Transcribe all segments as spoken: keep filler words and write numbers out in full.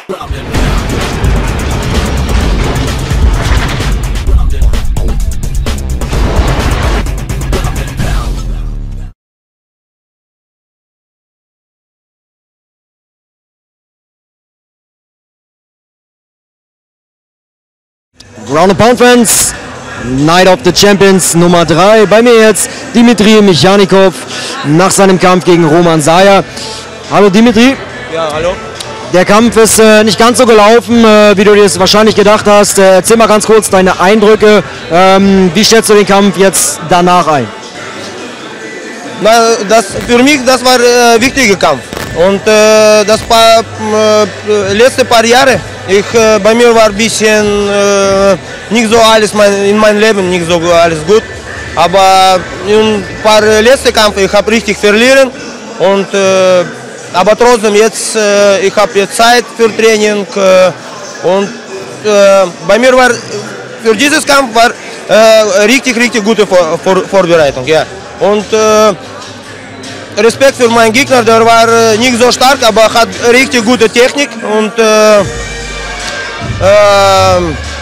Ground and Pound Fans, Night of the Champions Nummer drei. Bei mir jetzt Dimitri Michanikov nach seinem Kampf gegen Roman Sayer. Hallo Dimitri. Ja, hallo. Der Kampf ist äh, nicht ganz so gelaufen, äh, wie du dir es wahrscheinlich gedacht hast. Äh, erzähl mal ganz kurz deine Eindrücke. Ähm, wie schätzt du den Kampf jetzt danach ein? Na, das, für mich das war ein äh, wichtiger Kampf. Und äh, das paar, äh, letzte paar Jahre, ich, äh, bei mir war ein bisschen äh, nicht so alles mein, in meinem Leben nicht so alles gut. Aber in ein paar letzte Kämpfe, ich habe richtig verlieren. Und, äh, aber trotzdem jetzt, äh, ich habe jetzt Zeit für Training. Äh, und äh, bei mir war für dieses Kampf war äh, richtig, richtig gute Vor Vor Vorbereitung. Ja. Und äh, Respekt für meinen Gegner, der war äh, nicht so stark, aber hat richtig gute Technik und äh, äh,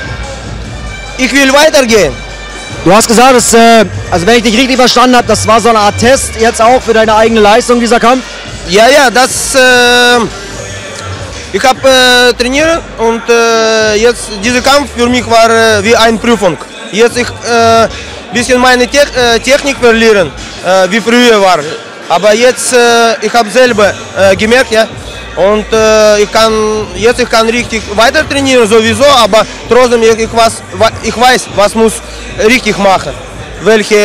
ich will weitergehen. Du hast gesagt, dass, äh, also wenn ich dich richtig verstanden habe, das war so eine Art Test jetzt auch für deine eigene Leistung, dieser Kampf? Ja, ja, das, äh, ich habe äh, trainiert und äh, jetzt dieser Kampf für mich war äh, wie eine Prüfung. Jetzt ich äh, bisschen meine Te äh, Technik verlieren, äh, wie früher war. Aber jetzt, äh, ich habe selber äh, gemerkt, ja, und äh, ich kann jetzt ich kann richtig weiter trainieren sowieso, aber trotzdem ich, ich, was, ich weiß, was muss richtig machen, welche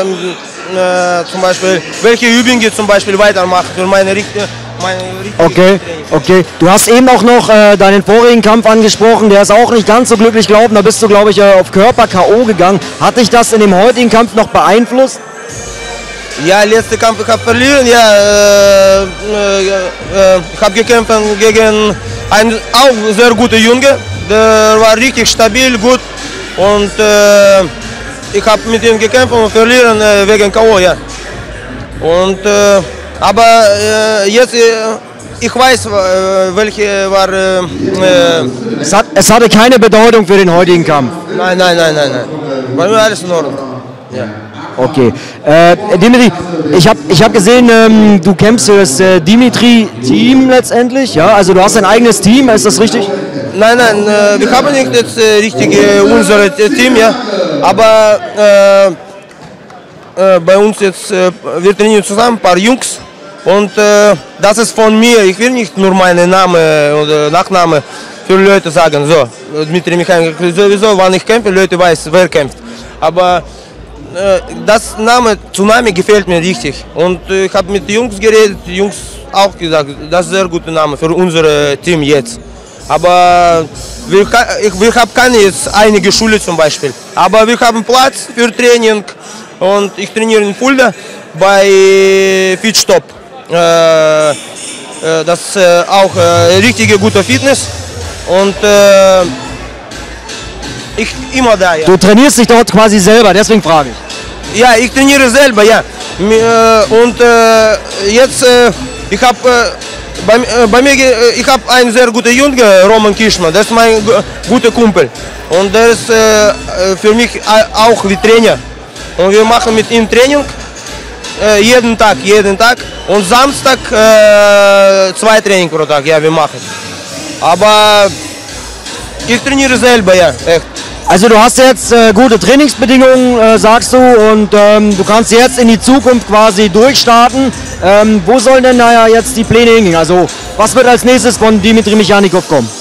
äh, zum Beispiel, welche Übungen zum Beispiel weitermachen für meine richtige, meine richtige Okay, okay. Du hast eben auch noch äh, deinen vorigen Kampf angesprochen, der ist auch nicht ganz so glücklich gelaufen. Da bist du, glaube ich, äh, auf Körper K O gegangen. Hat dich das in dem heutigen Kampf noch beeinflusst? Ja, letzter Kampf, ich habe verlieren, ja, äh, äh, ich habe gekämpft gegen einen auch sehr guten Junge, der war richtig stabil, gut und äh, ich habe mit ihm gekämpft und verlieren äh, wegen K O, ja. Und, äh, aber äh, jetzt, äh, ich weiß, äh, welche war... Äh, es, hat, es hatte keine Bedeutung für den heutigen Kampf? Nein, nein, nein, nein, nein. Bei mir alles in Ordnung, ja. Okay. Äh, Dimitri, ich habe ich hab gesehen, ähm, du kämpfst für das äh, Dimitri-Team letztendlich, ja? Also du hast ein eigenes Team, ist das richtig? Nein, nein, äh, wir haben nicht das äh, richtige unser Team, ja. Aber äh, äh, bei uns jetzt, äh, wir trainieren zusammen, ein paar Jungs. Und äh, das ist von mir, ich will nicht nur meinen Namen oder Nachname für Leute sagen, so. Dmitri Michanikov, sowieso, wann ich kämpfe, Leute weiß, wer kämpft. Aber das Name Tsunami gefällt mir richtig und ich habe mit den Jungs geredet, die Jungs auch gesagt, das ist ein sehr guter Name für unser Team jetzt. Aber wir, wir haben keine jetzt einige Schule zum Beispiel, aber wir haben Platz für Training und ich trainiere in Fulda bei Fitstop. Das ist auch richtige gute Fitness und ich immer da, ja. Du trainierst dich dort quasi selber, deswegen frage ich. Ja, ich trainiere selber, ja. Und äh, jetzt, äh, ich habe äh, bei, äh, bei mir, ich habe einen sehr guten Jungen, Roman Kischmann, das ist mein guter Kumpel. Und der ist äh, für mich auch wie Trainer. Und wir machen mit ihm Training äh, jeden Tag, jeden Tag. Und Samstag äh, zwei Training pro Tag, ja, wir machen. Aber ich trainiere selber, ja, echt. Also du hast jetzt äh, gute Trainingsbedingungen, äh, sagst du, und ähm, du kannst jetzt in die Zukunft quasi durchstarten. Ähm, wo sollen denn naja jetzt die Pläne hingehen? Also was wird als nächstes von Dimitri Michanikov kommen?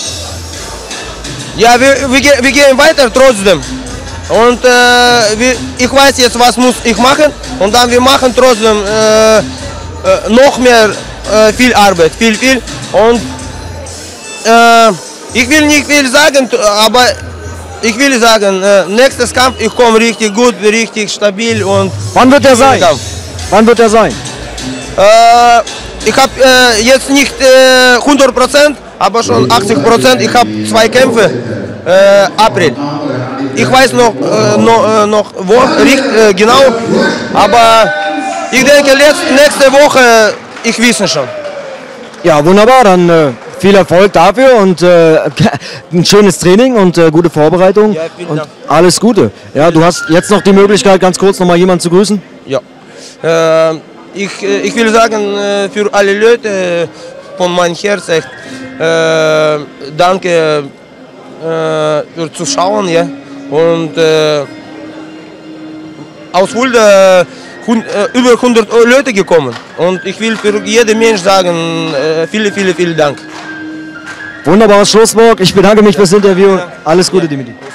Ja, wir, wir, wir gehen weiter trotzdem. Und äh, wir, ich weiß jetzt, was muss ich machen. Und dann wir machen trotzdem äh, äh, noch mehr äh, viel Arbeit, viel, viel. Und äh, ich will nicht viel sagen, aber ich will sagen, äh, nächstes Kampf, ich komme richtig gut, richtig stabil und... Wann wird der sein? Kampf. Wann wird der sein? Äh, ich habe äh, jetzt nicht äh, hundert Prozent, aber schon achtzig Prozent. Ich habe zwei Kämpfe, äh, April. Ich weiß noch, äh, noch, äh, noch wo, richt, äh, genau, aber ich denke, letzt, nächste Woche, ich weiß schon. Ja, wunderbar, dann äh, viel Erfolg dafür und äh, ein schönes Training und äh, gute Vorbereitung. Ja, vielen und Dank. alles Gute. Ja, du hast jetzt noch die Möglichkeit, ganz kurz noch mal jemanden zu grüßen. Ja. Äh, ich, äh, ich will sagen, äh, für alle Leute äh, von meinem Herz, echt, äh, danke äh, für Zuschauen. Ja? Und äh, aus Fulda hund, äh, über hundert Leute gekommen. Und ich will für jeden Mensch sagen, äh, vielen, vielen, vielen Dank. Wunderbares Schlusswort. Ich bedanke mich fürs Interview. Alles Gute, Dimitri.